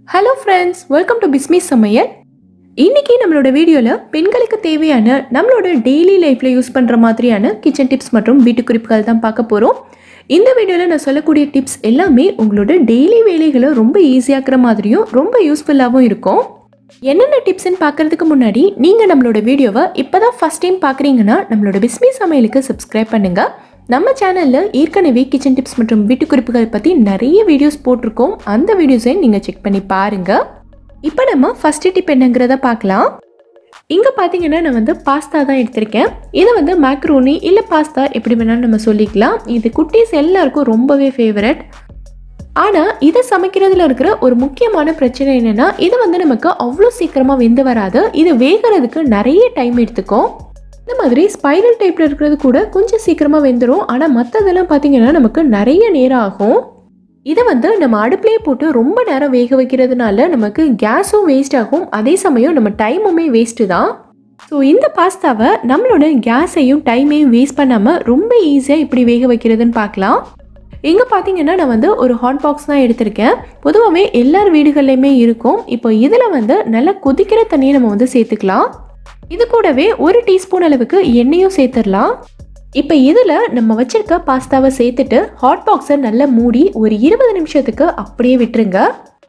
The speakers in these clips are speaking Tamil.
Hello friends, welcome to Bismi சமையல். இன்னைக்கு நம்மளோட வீடியோவில் பெண்களுக்கு தேவையான நம்மளோட டெய்லி லைஃப்பில் யூஸ் பண்ணுற மாதிரியான கிச்சன் டிப்ஸ் மற்றும் வீட்டு குறிப்புகள் தான் பார்க்க போகிறோம். இந்த வீடியோவில் நான் சொல்லக்கூடிய டிப்ஸ் எல்லாமே உங்களோட டெய்லி வேலைகளை ரொம்ப ஈஸியாக்குற மாதிரியும் ரொம்ப யூஸ்ஃபுல்லாகவும் இருக்கும். என்னென்ன டிப்ஸ்ன்னு பார்க்குறதுக்கு முன்னாடி நீங்கள் நம்மளோட வீடியோவை இப்போ தான் ஃபஸ்ட் டைம் பார்க்குறீங்கன்னா நம்மளோட பிஸ்மி சமையலுக்கு சப்ஸ்கிரைப் பண்ணுங்கள். நம்ம சேனலில் ஏற்கனவே கிச்சன் டிப்ஸ் மற்றும் வீட்டு குறிப்புகள் பற்றி நிறைய வீடியோஸ் போட்டிருக்கோம். அந்த வீடியோஸையும் நீங்கள் செக் பண்ணி பாருங்கள். இப்போ நம்ம ஃபஸ்ட்டு டிப் என்னங்கிறத பார்க்கலாம். இங்கே பார்த்தீங்கன்னா நான் பாஸ்தா தான் எடுத்திருக்கேன். இதை மேக்ரோனி இல்லை பாஸ்தா எப்படி வேணாலும் நம்ம சொல்லிக்கலாம். இது குட்டீஸ் எல்லாருக்கும் ரொம்பவே ஃபேவரட். ஆனால் இதை சமைக்கிறதுல இருக்கிற ஒரு முக்கியமான பிரச்சனை என்னென்னா, இது நமக்கு அவ்வளோ சீக்கிரமாக வெந்து வராது. இது வேகிறதுக்கு நிறைய டைம் எடுத்துக்கும். இந்த மாதிரி ஸ்பைரல் டைப்பில் இருக்கிறது கூட கொஞ்சம் சீக்கிரமாக வெந்துடும். ஆனால் மற்றதெல்லாம் பார்த்தீங்கன்னா நமக்கு நிறைய நேரம் ஆகும். இதை நம்ம அடுப்புலேயே போட்டு ரொம்ப நேரம் வேக வைக்கிறதுனால நமக்கு கேஸும் வேஸ்ட் ஆகும், அதே சமயம் நம்ம டைமுமே வேஸ்ட்டு தான். ஸோ இந்த பாஸ்தாவை நம்மளோட கேஸையும் டைமையும் வேஸ்ட் பண்ணாமல் ரொம்ப ஈஸியாக இப்படி வேக வைக்கிறதுன்னு பார்க்கலாம். இங்கே பார்த்தீங்கன்னா நான் ஒரு ஹாட் பாக்ஸ் தான் எடுத்திருக்கேன். பொதுவாகவே எல்லார் வீடுகள்லையுமே இருக்கும். இப்போ இதில் நல்லா கொதிக்கிற தண்ணியை நம்ம சேர்த்துக்கலாம். இது கூடவே 1 டீஸ்பூன் அளவுக்கு எண்ணெயும் சேர்த்துடலாம். இப்போ இதில் நம்ம வச்சிருக்க பாஸ்தாவை சேர்த்துட்டு ஹாட் பாக்ஸை நல்லா மூடி ஒரு 20 நிமிஷத்துக்கு அப்படியே விட்டுருங்க.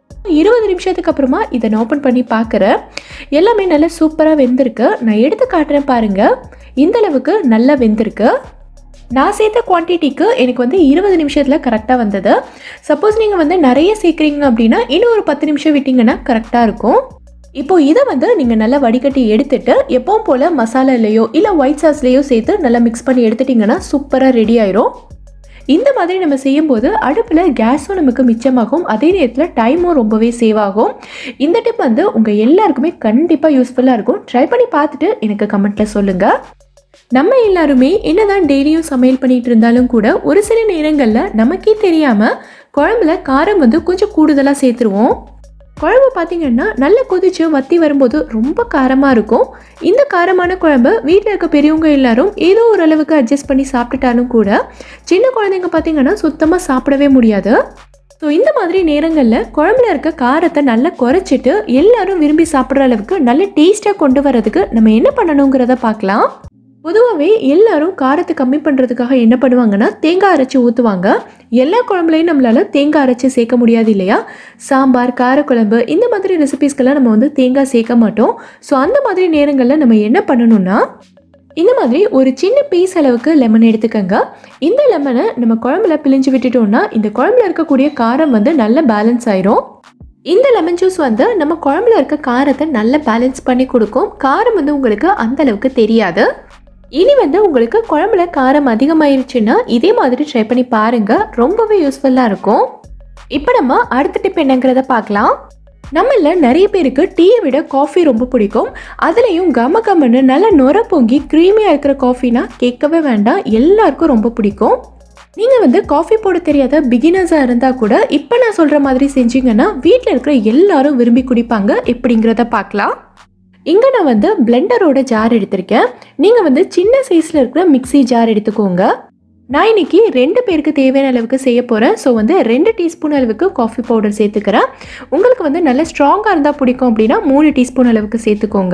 20 நிமிஷத்துக்கு அப்புறமா இதை நான் ஓப்பன் பண்ணி பார்க்குறேன். எல்லாமே நல்லா சூப்பராக வெந்திருக்கு. நான் எடுத்து காட்டுறேன் பாருங்கள். இந்த அளவுக்கு நல்லா வெந்திருக்கு. நான் சேர்த்த குவான்டிட்டிக்கு எனக்கு 20 நிமிஷத்தில் கரெக்டாக வந்தது. சப்போஸ் நீங்கள் நிறைய சேர்க்குறீங்க அப்படின்னா இன்னும் ஒரு 10 நிமிஷம் விட்டிங்கன்னா கரெக்டாக இருக்கும். இப்போது இதை நீங்கள் நல்லா வடிகட்டி எடுத்துட்டு எப்பவும் போல் மசாலாலேயோ இல்லை ஒயிட் சாஸ்லேயோ சேர்த்து நல்லா மிக்ஸ் பண்ணி எடுத்துட்டிங்கன்னா சூப்பராக ரெடி ஆயிரும். இந்த மாதிரி நம்ம செய்யும்போது அடுப்பில் கேஸும் நமக்கு மிச்சமாகும், அதே நேரத்தில் டைமும் ரொம்பவே சேவ் ஆகும். இந்த டிப் உங்கள் எல்லாருக்குமே கண்டிப்பாக யூஸ்ஃபுல்லாக இருக்கும். ட்ரை பண்ணி பார்த்துட்டு எனக்கு கமெண்ட்டில் சொல்லுங்கள். நம்ம எல்லாருமே என்னதான் டெய்லியும் சமையல் பண்ணிகிட்டு இருந்தாலும் கூட ஒரு சில நேரங்களில் நமக்கே தெரியாமல் குழம்புல காரம் கொஞ்சம் கூடுதலாக சேர்த்துருவோம். குழம்பு பார்த்திங்கன்னா நல்லா கொதிச்சு வற்றி வரும்போது ரொம்ப காரமாக இருக்கும். இந்த காரமான குழம்பு வீட்டில் இருக்க பெரியவங்க எல்லாரும் ஏதோ ஓரளவுக்கு அட்ஜஸ்ட் பண்ணி சாப்பிட்டுட்டாலும் கூட சின்ன குழந்தைங்க பார்த்திங்கன்னா சுத்தமாக சாப்பிடவே முடியாது. ஸோ இந்த மாதிரி நேரங்களில் குழம்புல இருக்க காரத்தை நல்லா குறைச்சிட்டு எல்லாரும் விரும்பி சாப்பிட்ற அளவுக்கு நல்ல டேஸ்ட்டாக கொண்டு வரதுக்கு நம்ம என்ன பண்ணணுங்கிறத பார்க்கலாம். பொதுவாகவே எல்லாரும் காரத்தை கம்மி பண்ணுறதுக்காக என்ன பண்ணுவாங்கன்னா தேங்காய் அரைச்சி ஊற்றுவாங்க. எல்லா குழம்புலையும் நம்மளால் தேங்காய் அரைச்சி சேர்க்க முடியாது இல்லையா? சாம்பார், காரக்குழம்பு இந்த மாதிரி ரெசிபீஸ்க்கெல்லாம் நம்ம தேங்காய் சேர்க்க மாட்டோம். ஸோ அந்த மாதிரி நேரங்களில் நம்ம என்ன பண்ணணும்னா இந்த மாதிரி ஒரு சின்ன பீஸ் அளவுக்கு லெமன் எடுத்துக்கோங்க. இந்த லெமனை நம்ம குழம்புல பிழிஞ்சு விட்டுட்டோம்னா இந்த குழம்புல இருக்கக்கூடிய காரம் நல்ல பேலன்ஸ் ஆயிரும். இந்த லெமன் ஜூஸ் நம்ம குழம்புல இருக்க காரத்தை நல்லா பேலன்ஸ் பண்ணி கொடுக்கும். காரம் உங்களுக்கு அந்த அளவுக்கு தெரியாது. இனி உங்களுக்கு குழம்புல காரம் அதிகமாயிருச்சுன்னா இதே மாதிரி ட்ரை பண்ணி பாருங்கள், ரொம்பவே யூஸ்ஃபுல்லாக இருக்கும். இப்போ நம்ம அடுத்த டிப் என்னங்கிறத பார்க்கலாம். நம்மள நிறைய பேருக்கு டீயை விட காஃபி ரொம்ப பிடிக்கும். அதுலேயும் கம கமன்னு நல்லா நுர பொங்கி க்ரீமியாக இருக்கிற காஃபினா கேட்கவே வேண்டாம், எல்லாருக்கும் ரொம்ப பிடிக்கும். நீங்கள் காஃபி போட தெரியாத பிகினர்ஸாக இருந்தால் கூட இப்போ நான் சொல்கிற மாதிரி செஞ்சீங்கன்னா வீட்டில் இருக்கிற எல்லாரும் விரும்பி குடிப்பாங்க. எப்படிங்கிறத பார்க்கலாம். இங்கே நான் பிளெண்டரோட ஜார் எடுத்திருக்கேன். நீங்கள் சின்ன சைஸில் இருக்கிற மிக்ஸி ஜார் எடுத்துக்கோங்க. நான் இன்னைக்கு 2 பேருக்கு தேவையான அளவுக்கு செய்ய போகிறேன். ஸோ 2 டீஸ்பூன் அளவுக்கு காஃபி பவுடர் சேர்த்துக்கிறேன். உங்களுக்கு நல்லா ஸ்ட்ராங்காக இருந்தால் பிடிக்கும் அப்படின்னா 3 டீஸ்பூன் அளவுக்கு சேர்த்துக்கோங்க.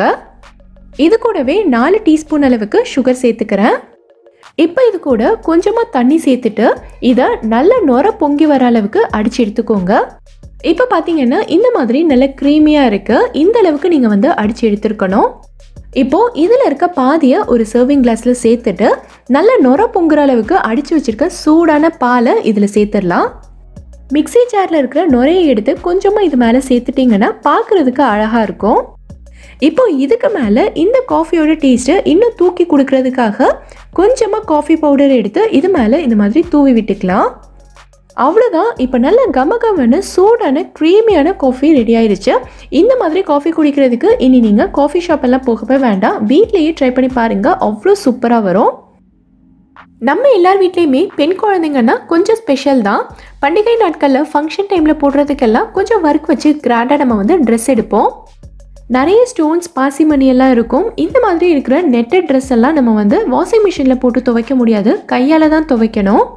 இது கூடவே 4 டீஸ்பூன் அளவுக்கு சுகர் சேர்த்துக்கிறேன். இப்போ இது கூட கொஞ்சமாக தண்ணி சேர்த்துட்டு இதை நல்லா நுர பொங்கி வர அளவுக்கு அடித்து எடுத்துக்கோங்க. இப்போ பார்த்தீங்கன்னா இந்த மாதிரி நல்ல க்ரீமியாக இருக்குது. இந்த அளவுக்கு நீங்கள் அடித்து எடுத்துருக்கணும். இப்போது இதில் இருக்க பாதியை ஒரு சர்விங் கிளாஸில் சேர்த்துட்டு நல்ல நுர பொங்குற அளவுக்கு அடித்து வச்சுருக்க சூடான பாலை இதில் சேர்த்துடலாம். மிக்ஸி ஜாரில் இருக்கிற நுரையை எடுத்து கொஞ்சமாக இது மேலே சேர்த்துட்டிங்கன்னா பார்க்குறதுக்கு அழகாக இருக்கும். இப்போ இதுக்கு மேலே இந்த காஃபியோட டேஸ்ட்டை இன்னும் தூக்கி கொடுக்கறதுக்காக கொஞ்சமாக காஃபி பவுடர் எடுத்து இது மேலே இந்த மாதிரி தூவி விட்டுக்கலாம். அவ்வளோதான். இப்போ நல்ல கமகமன்னு சூடான க்ரீமியான காஃபி ரெடி ஆயிடுச்சு. இந்த மாதிரி காஃபி குடிக்கிறதுக்கு இனி நீங்கள் காஃபி ஷாப்பெல்லாம் போகவே வேண்டாம், வீட்லேயே ட்ரை பண்ணி பாருங்கள், அவ்வளோ சூப்பராக வரும். நம்ம எல்லார் வீட்லேயுமே பெண் குழந்தைங்கன்னா கொஞ்சம் ஸ்பெஷல் தான். பண்டிகை நாட்களில் ஃபங்க்ஷன் டைமில் போடுறதுக்கெல்லாம் கொஞ்சம் ஒர்க் வச்சு கிராண்டாக நம்ம ட்ரெஸ் எடுப்போம். நிறைய ஸ்டோன்ஸ், பாசிமணி எல்லாம் இருக்கும். இந்த மாதிரி இருக்கிற நெட்டட் ட்ரெஸ் எல்லாம் நம்ம வாஷிங் மிஷினில் போட்டு துவைக்க முடியாது, கையால் தான் துவைக்கணும்.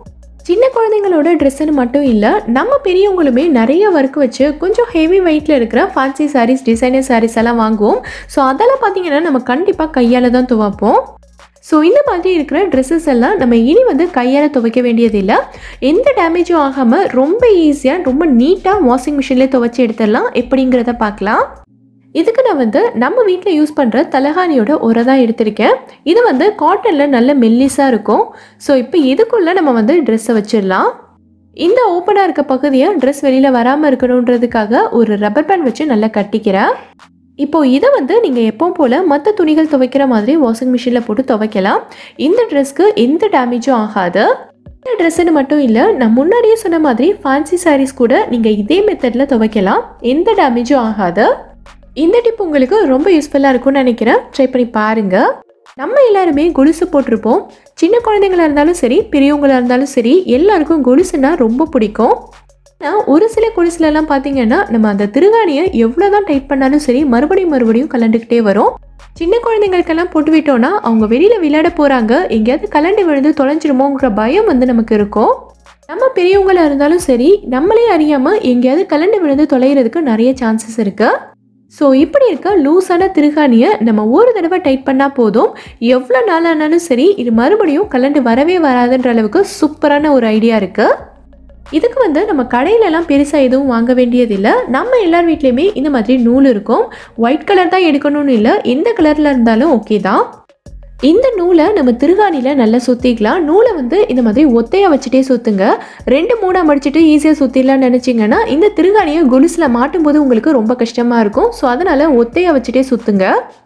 சின்ன குழந்தைங்களோட ட்ரெஸ்ஸுன்னு மட்டும் இல்லை, நம்ம பெரியவங்களுமே நிறைய ஒர்க் வச்சு கொஞ்சம் ஹெவி வெயிட்டில் இருக்கிற ஃபேன்சி சாரீஸ், டிசைனர் சாரீஸ் எல்லாம் வாங்குவோம். ஸோ அதெல்லாம் பார்த்தீங்கன்னா நம்ம கண்டிப்பாக கையால் தான் துவைப்போம். ஸோ இந்த மாதிரி இருக்கிற ட்ரெஸ்ஸஸ் எல்லாம் நம்ம இனி வந்து கையால் துவைக்க வேண்டியதில்லை. எந்த டேமேஜும் ஆகாமல் ரொம்ப ஈஸியாக ரொம்ப நீட்டாக வாஷிங் மிஷின்லேயே துவைச்சி எடுத்துடலாம். எப்படிங்கிறத பார்க்கலாம். இதுக்கு நான் வந்து நம்ம வீட்டில் யூஸ் பண்ணுற தலகாணியோட உரை தான் எடுத்திருக்கேன். இது வந்து காட்டனில் நல்ல மெல்லிஸாக இருக்கும். ஸோ இப்போ இதுக்குள்ளே நம்ம வந்து ட்ரெஸ்ஸை வச்சிடலாம். இந்த ஓப்பனாக இருக்க பகுதியை ட்ரெஸ் வெளியில் வராமல் இருக்கணுன்றதுக்காக ஒரு ரப்பர் பேண்ட் வச்சு நல்லா கட்டிக்கிறேன். இப்போது இதை வந்து நீங்கள் எப்பவும் போல் மற்ற துணிகள் துவைக்கிற மாதிரி வாஷிங் மிஷினில் போட்டு துவைக்கலாம். இந்த ட்ரெஸ்க்கு எந்த டேமேஜும் ஆகாது. இந்த ட்ரெஸ்ஸுன்னு மட்டும் இல்லை, நான் முன்னாடியே சொன்ன மாதிரி ஃபேன்சி சாரீஸ் கூட நீங்கள் இதே மெத்தடில் துவைக்கலாம். எந்த டேமேஜும் ஆகாது. இந்த டிப் உங்களுக்கு ரொம்ப யூஸ்ஃபுல்லாக இருக்கும்னு நினைக்கிறேன். ட்ரை பண்ணி பாருங்கள். நம்ம எல்லாருமே கொலுசு போட்டிருப்போம். சின்ன குழந்தைங்களாக இருந்தாலும் சரி, பெரியவங்களாக இருந்தாலும் சரி, எல்லாருக்கும் கொலுசுன்னா ரொம்ப பிடிக்கும். ஆனால் ஒரு சில கொலுசுலலாம் பார்த்தீங்கன்னா நம்ம அந்த திருகாணியை எவ்வளோ தான் டைட் பண்ணாலும் சரி மறுபடியும் கலண்டுக்கிட்டே வரும். சின்ன குழந்தைங்களுக்கெல்லாம் போட்டு விட்டோன்னா அவங்க வெளியில் விளையாட போகிறாங்க, எங்கேயாவது கலண்டு விழுந்து தொலைஞ்சிருமோங்கிற பயம் வந்து நமக்கு இருக்கும். நம்ம பெரியவங்களாக இருந்தாலும் சரி, நம்மளே அறியாமல் எங்கேயாவது கலண்டு விழுந்து தொலைகிறதுக்கு நிறைய சான்சஸ் இருக்குது. ஸோ இப்படி இருக்க லூஸான திருகாணியை நம்ம ஒரு தடவை டைட் பண்ணால் போதும். எவ்வளோ நாளானாலும் சரி இது மறுபடியும் கலண்டு வரவே வராதுன்ற அளவுக்கு சூப்பரான ஒரு ஐடியா இருக்குது. இதுக்கு வந்து நம்ம கடையிலலாம் பெருசாக எதுவும் வாங்க வேண்டியதில்லை. நம்ம எல்லார் வீட்லேயுமே இந்த மாதிரி நூல் இருக்கும். ஒயிட் கலர் தான் எடுக்கணும்னு இல்லை, எந்த கலரில் இருந்தாலும் ஓகே தான். இந்த நூலை நம்ம திருகாணியில் நல்லா சுற்றிக்கலாம். நூலை வந்து இந்த மாதிரி ஒத்தையாக வச்சுட்டே சுற்றுங்க. 2-3 மடிச்சுட்டு ஈஸியாக சுற்றிடலான்னு நினச்சிங்கன்னா இந்த திருகாணியை கொலுசில் மாட்டும்போது உங்களுக்கு ரொம்ப கஷ்டமாக இருக்கும். ஸோ அதனால் ஒத்தையாக வச்சுட்டே சுற்றுங்க.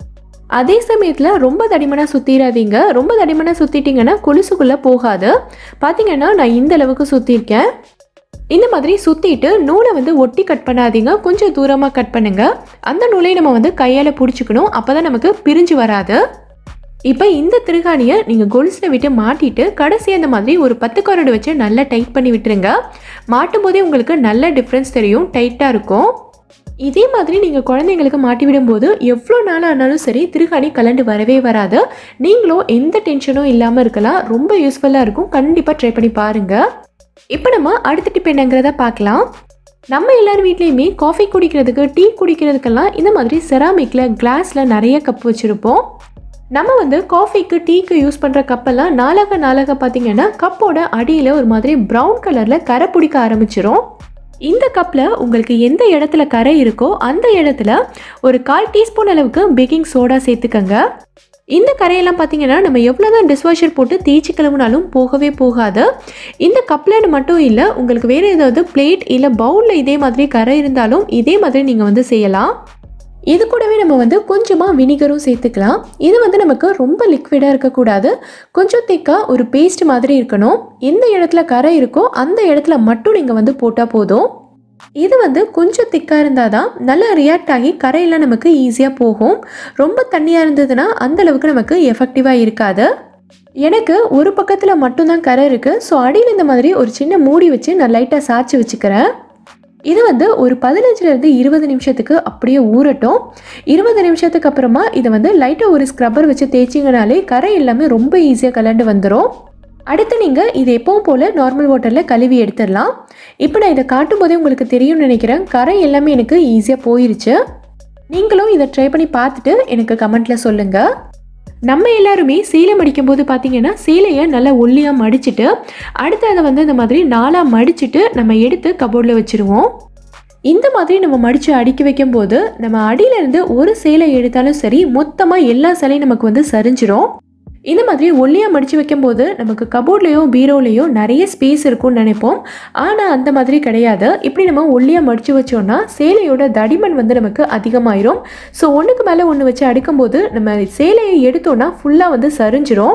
அதே சமயத்தில் ரொம்ப தடிமனாக சுற்றிடாதீங்க. ரொம்ப தடிமனாக சுற்றிட்டிங்கன்னா கொலுசுக்குள்ளே போகாது. பார்த்திங்கன்னா நான் இந்த அளவுக்கு சுற்றிருக்கேன். இந்த மாதிரி சுற்றிட்டு நூலை வந்து ஒட்டி கட் பண்ணாதீங்க, கொஞ்சம் தூரமாக கட் பண்ணுங்கள். அந்த நூலை நம்ம வந்து கையால் பிடிச்சிக்கணும், அப்போ தான் நமக்கு பிரிஞ்சு வராது. இப்போ இந்த திருகாணியை நீங்கள் கொலுசில் விட்டு மாட்டிட்டு கடைசியாக இந்த மாதிரி ஒரு 10 கரடு வச்சு நல்லா டைட் பண்ணி விட்டுருங்க. மாட்டும் போதே உங்களுக்கு நல்ல டிஃப்ரென்ஸ் தெரியும், டைட்டாக இருக்கும். இதே மாதிரி நீங்கள் குழந்தைங்களுக்கு மாட்டி விடும்போது எவ்வளோ நாள் ஆனாலும் சரி திருகாணி கலண்டு வரவே வராது. நீங்களும் எந்த டென்ஷனும் இல்லாமல் இருக்கலாம். ரொம்ப யூஸ்ஃபுல்லாக இருக்கும். கண்டிப்பாக ட்ரை பண்ணி பாருங்கள். இப்போ நம்ம அடுத்த டிப் என்னங்கிறத பார்க்கலாம். நம்ம எல்லார் வீட்லேயுமே காஃபி குடிக்கிறதுக்கு, டீ குடிக்கிறதுக்கெல்லாம் இந்த மாதிரி செராமிக்கில், கிளாஸில் நிறைய கப் வச்சுருப்போம். நம்ம வந்து காஃபிக்கு, டீக்கு யூஸ் பண்ணுற கப்பெல்லாம் நாளாக பார்த்திங்கன்னா கப்போட அடியில் ஒரு மாதிரி ப்ரௌன் கலரில் கரை பிடிக்க ஆரம்பிச்சிரும். இந்த கப்பில் உங்களுக்கு எந்த இடத்துல கரை இருக்கோ அந்த இடத்துல ஒரு 1/4 டீஸ்பூன் அளவுக்கு பேக்கிங் சோடா சேர்த்துக்கங்க. இந்த கரையெல்லாம் பார்த்திங்கன்னா நம்ம எவ்வளோ தான் டிஷ்வாஷர் போட்டு தேய்ச்சி கழுவுனாலும் போகவே போகாது. இந்த கப்லன்னு மட்டும் இல்லை, உங்களுக்கு வேறு ஏதாவது பிளேட் இல்லை பவுலில் இதே மாதிரி கரை இருந்தாலும் இதே மாதிரி நீங்கள் வந்து செய்யலாம். இது கூடவே நம்ம வந்து கொஞ்சமாக வினிகரும் சேர்த்துக்கலாம். இது வந்து நமக்கு ரொம்ப லிக்விடாக இருக்கக்கூடாது, கொஞ்சம் திக்காக ஒரு பேஸ்ட் மாதிரி இருக்கணும். எந்த இடத்துல கரை இருக்கோ அந்த இடத்துல மட்டும் நீங்கள் வந்து போட்டால் போதும். இது வந்து கொஞ்சம் திக்காக இருந்தால் தான் நல்லா ரியாக்ட் ஆகி கரையெல்லாம் நமக்கு ஈஸியாக போகும். ரொம்ப தண்ணியாக இருந்ததுன்னா அந்தளவுக்கு நமக்கு எஃபெக்டிவாக இருக்காது. எனக்கு ஒரு பக்கத்தில் மட்டும்தான் கரை இருக்குது. ஸோ அடியில் இந்த மாதிரி ஒரு சின்ன மூடி வச்சு நான் லைட்டாக சாய்ச்சி வச்சுக்கிறேன். இது வந்து ஒரு 15லேருந்து 20 நிமிஷத்துக்கு அப்படியே ஊறட்டும். 20 நிமிஷத்துக்கு அப்புறமா இதை வந்து லைட்டாக ஒரு ஸ்க்ரப்பர் வச்சு தேய்ச்சிங்கனாலே கரை எல்லாமே ரொம்ப ஈஸியாக கலண்டு வந்துடும். அடுத்து நீங்கள் இதை எப்பவும் போல் நார்மல் வாட்டரில் கழுவி எடுத்துடலாம். இப்போ நான் இதை காட்டும் போதே உங்களுக்கு தெரியும்னு நினைக்கிறேன், கரை எல்லாமே எனக்கு ஈஸியாக போயிருச்சு. நீங்களும் இதை ட்ரை பண்ணி பார்த்துட்டு எனக்கு கமெண்ட்டில் சொல்லுங்கள். நம்ம எல்லாருமே சேலை மடிக்கும் போது பார்த்திங்கன்னா சேலையை நல்லா ஒல்லியாக மடிச்சுட்டு அடுத்து அதை வந்து இந்த மாதிரி 4ஆக மடிச்சுட்டு நம்ம எடுத்து கபோர்டில் வச்சுருவோம். இந்த மாதிரி நம்ம மடித்து அடுக்கி வைக்கும்போது நம்ம அடியிலேருந்து ஒரு சேலை எடுத்தாலும் சரி மொத்தமாக எல்லா சேலையும் நமக்கு வந்து சரிஞ்சிரும். இந்த மாதிரி ஒல்லியாக மடித்து வைக்கும்போது நமக்கு கபோர்ட்லேயோ பீரோலையோ நிறைய ஸ்பேஸ் இருக்கும்னு நினைப்போம். ஆனால் அந்த மாதிரி கிடையாது. இப்படி நம்ம ஒல்லியாக மடித்து வச்சோன்னா சேலையோட தடிமன் வந்து நமக்கு அதிகமாயிரும். ஸோ ஒன்றுக்கு மேலே ஒன்று வச்சு அடுக்கும்போது நம்ம சேலையை எடுத்தோன்னா ஃபுல்லாக வந்து சரிஞ்சிரும்.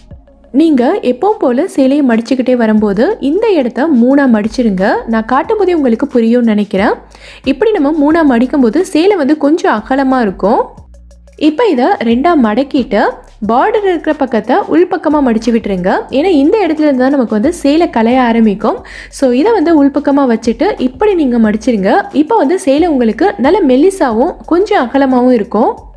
நீங்கள் எப்பவும் போல் சேலையை மடிச்சுக்கிட்டே வரும்போது இந்த இடத்த 3ஆக மடிச்சிருங்க. நான் காட்டும் போதே உங்களுக்கு புரியும்னு நினைக்கிறேன். இப்படி நம்ம 3ஆக மடிக்கும்போது சேலை வந்து கொஞ்சம் அகலமாக இருக்கும். இப்போ இதை 2ஆக மடக்கிட்டு பார்டர் இருக்கிற பக்கத்தை உள்பக்கமாக மடித்து விட்டுருங்க. ஏன்னா இந்த இடத்துல இருந்து தான் நமக்கு வந்து சேலை கலைய ஆரம்பிக்கும். ஸோ இதை வந்து உள்பக்கமாக வச்சுட்டு இப்படி நீங்கள் மடிச்சிருங்க. இப்போ வந்து சேலை உங்களுக்கு நல்ல மெல்லிசாகவும் கொஞ்சம் அகலமாகவும் இருக்கும்.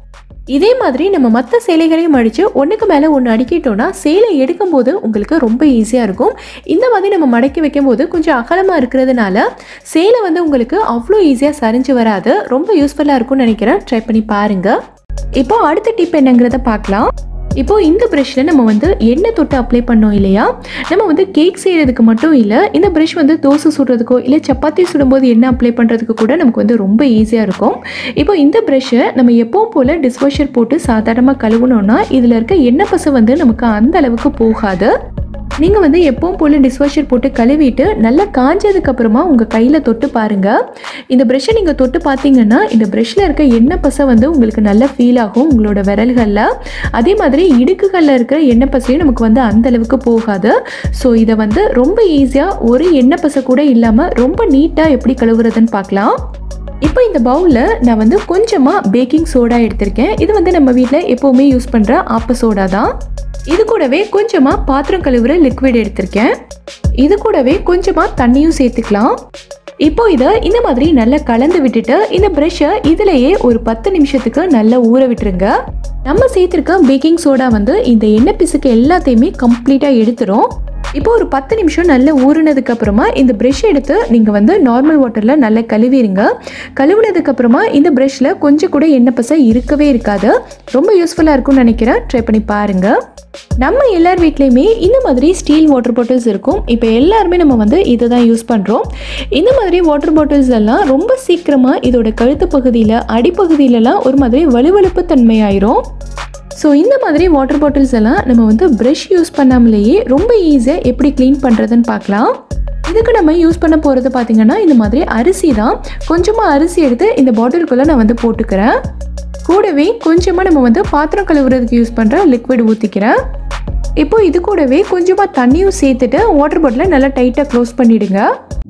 இதே மாதிரி நம்ம மற்ற சேலைகளையும் மடித்து ஒன்றுக்கு மேலே ஒன்று அடுக்கிட்டோன்னா சேலை எடுக்கும்போது உங்களுக்கு ரொம்ப ஈஸியாக இருக்கும். இந்த மாதிரி நம்ம மடக்கி வைக்கும்போது கொஞ்சம் அகலமாக இருக்கிறதுனால சேலை வந்து உங்களுக்கு அவ்வளோ ஈஸியாக சரிஞ்சு வராது. ரொம்ப யூஸ்ஃபுல்லாக இருக்கும்னு நினைக்கிறேன். ட்ரை பண்ணி பாருங்கள். இப்போ அடுத்த டிப் என்னங்கிறத பார்க்கலாம். இப்போது இந்த ப்ரஷ்ஷில் நம்ம வந்து எண்ணெய் தொட்டு அப்ளை பண்ணோம் இல்லையா, நம்ம வந்து கேக் செய்கிறதுக்கு மட்டும் இல்லை, இந்த ப்ரஷ் வந்து தோசை சுடுறதுக்கோ இல்லை சப்பாத்தி சுடும்போது எண்ணெய் அப்ளை பண்ணுறதுக்கு கூட நமக்கு வந்து ரொம்ப ஈஸியாக இருக்கும். இப்போ இந்த ப்ரஷ்ஷை நம்ம எப்பவும் போல் டிஷ்வாஷர் போட்டு சாதாரணமாக கழுவுனோன்னா இதில் இருக்க எண்ணெய் பசை வந்து நமக்கு அந்த அளவுக்கு போகாது. நீங்கள் வந்து எப்பவும் போல் டிஷ்வாஷர் போட்டு கழுவிட்டு நல்லா காஞ்சதுக்கப்புறமா உங்கள் கையில் தொட்டு பாருங்கள். இந்த ப்ரஷ்ஷை நீங்கள் தொட்டு பார்த்தீங்கன்னா இந்த ப்ரஷ்ஷில் இருக்க எண்ணெய் பசை வந்து உங்களுக்கு நல்லா ஃபீல் ஆகும் உங்களோட விரல்களில். அதே மாதிரி இடுக்குகளில் இருக்கிற எண்ணெய் பசையும் நமக்கு வந்து அந்தளவுக்கு போகாது. ஸோ இதை வந்து ரொம்ப ஈஸியாக ஒரு எண்ணெய் பசை கூட இல்லாமல் ரொம்ப நீட்டாக எப்படி கழுவுறதுன்னு பார்க்கலாம். இப்போ இந்த பவுலில் நான் வந்து கொஞ்சமாக பேக்கிங் சோடா எடுத்திருக்கேன். இது வந்து நம்ம வீட்டில் எப்போவுமே யூஸ் பண்ணுற ஆப்ப சோடா தான். இது கூடவே கொஞ்சமாக பாத்திரம் கழுவுற லிக்விட் எடுத்திருக்கேன். இது கூடவே கொஞ்சமாக தண்ணியும் சேர்த்துக்கலாம். இப்போ இதை இந்த மாதிரி நல்லா கலந்து விட்டுட்டு இந்த ப்ரஷ்ஷை இதிலேயே ஒரு 10 நிமிஷத்துக்கு நல்லா ஊற விட்டுருங்க. நம்ம சேர்த்துருக்க பேக்கிங் சோடா வந்து இந்த எண்ணெய் பிசுக்கு எல்லாத்தையுமே கம்ப்ளீட்டாக எடுத்துரும். இப்போ ஒரு 10 நிமிஷம் நல்லா ஊறினதுக்கு அப்புறமா இந்த ப்ரஷ் எடுத்து நீங்கள் வந்து நார்மல் வாட்டரில் நல்லா கழுவிடுங்க. கழுவுனதுக்கப்புறமா இந்த ப்ரஷ்ஷில் கொஞ்சம் கூட எண்ணெய் பசை இருக்கவே இருக்காது. ரொம்ப யூஸ்ஃபுல்லாக இருக்கும்னு நினைக்கிறேன். ட்ரை பண்ணி பாருங்கள். நம்ம எல்லார் வீட்லேயுமே இந்த மாதிரி ஸ்டீல் வாட்டர் பாட்டில்ஸ் இருக்கும். இப்போ எல்லாருமே நம்ம வந்து இதை தான் யூஸ் பண்ணுறோம். இந்த மாதிரி வாட்டர் பாட்டில்ஸ் எல்லாம் ரொம்ப சீக்கிரமாக இதோட கழுத்து பகுதியில் அடிப்பகுதியிலலாம் ஒரு மாதிரி வலுவழுப்பு தன்மையாயிரும். ஸோ இந்த மாதிரி வாட்டர் பாட்டில்ஸ் எல்லாம் நம்ம வந்து ப்ரஷ் யூஸ் பண்ணாமலேயே ரொம்ப ஈஸியாக எப்படி க்ளீன் பண்ணுறதுன்னு பார்க்கலாம். இதுக்கு நம்ம யூஸ் பண்ண போகிறது பார்த்திங்கன்னா இந்த மாதிரி அரிசி தான். கொஞ்சமாக அரிசி எடுத்து இந்த பாட்டிலுக்குள்ளே நான் வந்து போட்டுக்கிறேன். கூடவே கொஞ்சமாக நம்ம வந்து பாத்திரம் கழுவுறதுக்கு யூஸ் பண்ணுற லிக்விட் ஊற்றிக்கிறேன். இப்போது இது கூடவே கொஞ்சமாக தண்ணியும் சேர்த்துட்டு வாட்டர் பாட்டிலை நல்லா டைட்டாக க்ளோஸ் பண்ணிவிடுங்க.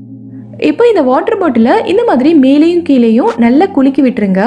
இப்போ இந்த வாட்டர் பாட்டிலை இந்த மாதிரி மேலேயும் கீழேயும் நல்லா குலுக்கி விட்டுருங்க.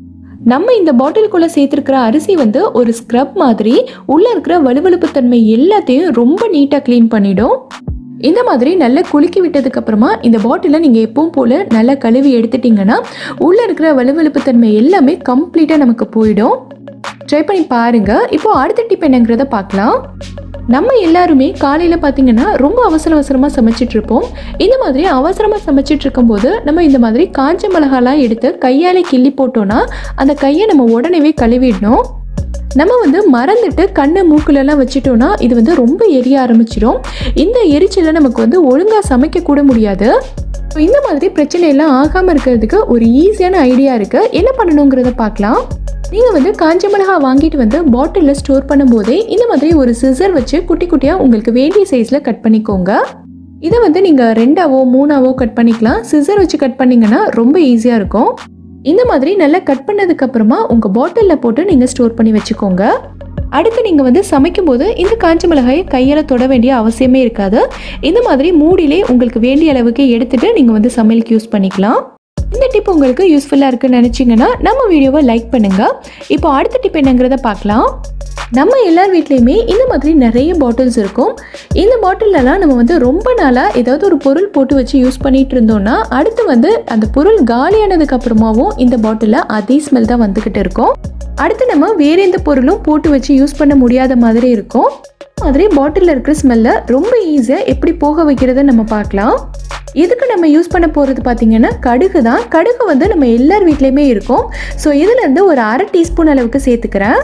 நம்ம இந்த பாட்டிலுக்குள்ளே சேர்த்துருக்கிற அரிசி வந்து ஒரு ஸ்க்ரப் மாதிரி உள்ளே இருக்கிற வலுவழுப்பு தன்மை எல்லாத்தையும் ரொம்ப நீட்டாக க்ளீன் பண்ணிடும். இந்த மாதிரி நல்லா குலுக்கி விட்டதுக்கப்புறமா இந்த பாட்டிலை நீங்கள் எப்பவும் போல் நல்லா கழுவி எடுத்துட்டிங்கன்னா உள்ளே இருக்கிற வலுவழுப்பு தன்மை எல்லாமே கம்ப்ளீட்டாக நமக்கு போயிடும். ட்ரை பண்ணி பாருங்கள். இப்போது அடுத்த டிப் என்னங்கிறத பார்க்கலாம். நம்ம எல்லாருமே காலையில் பார்த்திங்கன்னா ரொம்ப அவசரமாக சமைச்சிட்ருப்போம். இந்த மாதிரி அவசரமாக சமைச்சிட்டு இருக்கும்போது நம்ம இந்த மாதிரி காஞ்ச மிளகாலாம் எடுத்து கையால் கிள்ளி போட்டோன்னா அந்த கையை நம்ம உடனே கழுவிடணும். நம்ம வந்து மறந்துட்டு கண்ணு மூக்குலலாம் வச்சுட்டோன்னா இது வந்து ரொம்ப எரிய ஆரம்பிச்சிடும். இந்த எரிச்சலை நமக்கு வந்து ஒழுங்காக சமைக்கக்கூட முடியாது. இந்த மாதிரி பிரச்சனையெல்லாம் ஆகாமல் இருக்கிறதுக்கு ஒரு ஈஸியான ஐடியா இருக்குது. என்ன பண்ணணுங்கிறத பார்க்கலாம். நீங்கள் வந்து காஞ்ச மிளகா வாங்கிட்டு வந்து பாட்டிலில் ஸ்டோர் பண்ணும்போதே இந்த மாதிரி ஒரு சிசர் வச்சு குட்டி குட்டியாக உங்களுக்கு வேண்டிய சைஸில் கட் பண்ணிக்கோங்க. இதை வந்து நீங்கள் 2ஆவோ 3ஆவோ கட் பண்ணிக்கலாம். சிசர் வச்சு கட் பண்ணிங்கன்னா ரொம்ப ஈஸியாக இருக்கும். இந்த மாதிரி நல்லா கட் பண்ணதுக்கப்புறமா உங்கள் பாட்டிலில் போட்டு நீங்கள் ஸ்டோர் பண்ணி வச்சுக்கோங்க. அடுத்து நீங்கள் வந்து சமைக்கும்போது இந்த காஞ்ச மிளகாயை கையால் தொட வேண்டிய அவசியமே இருக்காது. இந்த மாதிரி மூடியிலே உங்களுக்கு வேண்டிய அளவுக்கு எடுத்துகிட்டு நீங்கள் வந்து சமையலுக்கு யூஸ் பண்ணிக்கலாம். இந்த டிப் உங்களுக்கு யூஸ்ஃபுல்லாக இருக்குன்னு நினச்சிங்கன்னா நம்ம வீடியோவை லைக் பண்ணுங்கள். இப்போ அடுத்த டிப் என்னங்கிறத பார்க்கலாம். நம்ம எல்லார் வீட்லேயுமே இந்த மாதிரி நிறைய பாட்டில்ஸ் இருக்கும். இந்த பாட்டிலெலாம் நம்ம வந்து ரொம்ப நாளாக ஏதாவது ஒரு பொருள் போட்டு வச்சு யூஸ் பண்ணிகிட்டு இருந்தோம்னா அடுத்து வந்து அந்த பொருள் காலியானதுக்கு அப்புறமாவும் இந்த பாட்டிலில் அதே ஸ்மெல் தான் வந்துக்கிட்டு இருக்கும். அடுத்து நம்ம வேறு எந்த பொருளும் போட்டு வச்சு யூஸ் பண்ண முடியாத மாதிரி இருக்கும். மாதிரி பாட்டிலில் இருக்கிற ஸ்மெல்லை ரொம்ப ஈஸியாக எப்படி போக வைக்கிறதுன்னு நம்ம பார்க்கலாம். இதுக்கு நம்ம யூஸ் பண்ண போகிறது பார்த்திங்கன்னா கடுகு தான். கடுகு வந்து நம்ம எல்லார் வீட்லேயுமே இருக்கும். ஸோ இதுலேருந்து ஒரு 1/2 டீஸ்பூன் அளவுக்கு சேர்த்துக்கிறேன்.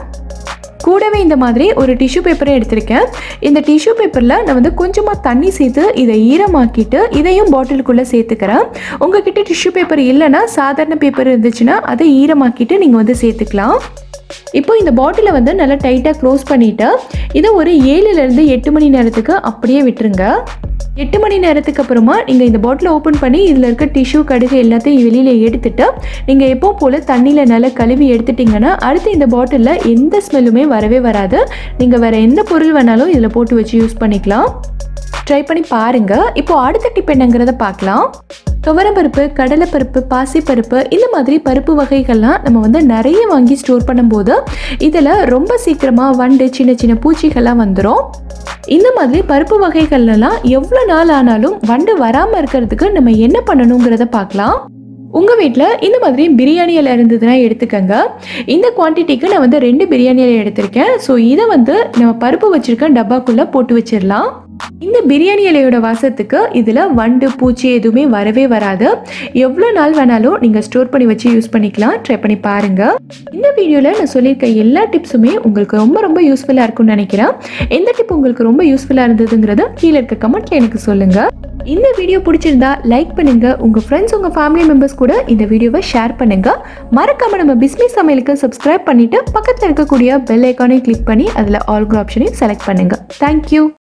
கூடவே இந்த மாதிரி ஒரு டிஷ்யூ பேப்பரை எடுத்திருக்கேன். இந்த டிஷ்யூ பேப்பரில் நான் வந்து கொஞ்சமாக தண்ணி சேர்த்து இதை ஈரமாக்கிட்டு இதையும் பாட்டிலுக்குள்ளே சேர்த்துக்கிறேன். உங்ககிட்ட டிஷ்யூ பேப்பர் இல்லைன்னா சாதாரண பேப்பர் இருந்துச்சுன்னா அதை ஈரமாக்கிட்டு நீங்கள் வந்து சேர்த்துக்கலாம். இப்போ இந்த பாட்டிலை வந்து நல்லா டைட்டாக க்ளோஸ் பண்ணிவிட்டு இதை ஒரு 7லேருந்து 8 மணி நேரத்துக்கு அப்படியே விட்டுருங்க. 8 மணி நேரத்துக்கு அப்புறமா நீங்கள் இந்த பாட்டிலை ஓப்பன் பண்ணி இதில் இருக்க டிஷ்யூ கடுகு எல்லாத்தையும் வெளியில் எடுத்துட்டு நீங்கள் எப்போ போல் தண்ணியில் நல்லா கழுவி எடுத்துட்டிங்கன்னா அடுத்து இந்த பாட்டிலில் எந்த ஸ்மெல்லுமே வரவே வராது. நீங்கள் வேறு எந்த பொருள் வேணாலும் இதில் போட்டு வச்சு யூஸ் பண்ணிக்கலாம். ட்ரை பண்ணி பாருங்கள். இப்போது அடுத்த டிப் என்னங்கிறத பார்க்கலாம். துவரம்பருப்பு, கடலைப்பருப்பு, பாசிப்பருப்பு இந்த மாதிரி பருப்பு வகைகள்லாம் நம்ம வந்து நிறைய வாங்கி ஸ்டோர் பண்ணும்போது இதில் ரொம்ப சீக்கிரமாக வண்டு சின்ன சின்ன பூச்சிகள்லாம் வந்துடும். இந்த மாதிரி பருப்பு வகைகள்லாம் எவ்வளோ நாள் ஆனாலும் வண்டு வராமல் இருக்கிறதுக்கு நம்ம என்ன பண்ணணுங்கிறத பார்க்கலாம். உங்கள் வீட்டில் இந்த மாதிரி பிரியாணி இலை இருந்ததுன்னா எடுத்துக்கோங்க. இந்த குவான்டிட்டிக்கு நான் வந்து 2 பிரியாணி இலை எடுத்திருக்கேன். ஸோ இதை வந்து நம்ம பருப்பு வச்சுருக்க டப்பாக்குள்ளே போட்டு வச்சிடலாம். இந்த பிரியாணி இலையோட வாசத்துக்கு இதில் வண்டு பூச்சி எதுவுமே வரவே வராது. எவ்வளோ நாள் வேணாலும் நீங்கள் ஸ்டோர் பண்ணி வச்சு யூஸ் பண்ணிக்கலாம். ட்ரை பண்ணி பாருங்கள். இந்த வீடியோவில் நான் சொல்லியிருக்க எல்லா டிப்ஸுமே உங்களுக்கு ரொம்ப ரொம்ப யூஸ்ஃபுல்லாக இருக்கும்னு நினைக்கிறேன். எந்த டிப் உங்களுக்கு ரொம்ப யூஸ்ஃபுல்லாக இருந்ததுங்கிறத கீழே இருக்க கமெண்ட்டில் எனக்கு சொல்லுங்கள். இந்த வீடியோ பிடிச்சிருந்தா லைக் பண்ணுங்கள். உங்கள் ஃப்ரெண்ட்ஸ் உங்கள் ஃபேமிலி மெம்பர்ஸ் கூட இந்த வீடியோவை ஷேர் பண்ணுங்கள். மறக்காமல் நம்ம பிஸ்மி சமையலுக்கு சப்ஸ்கிரைப் பண்ணிவிட்டு பக்கத்தில் இருக்கக்கூடிய பெல் ஐக்கானை கிளிக் பண்ணி அதில் ஆல்கிற ஆப்ஷனையும் செலக்ட் பண்ணுங்கள். தேங்க்யூ.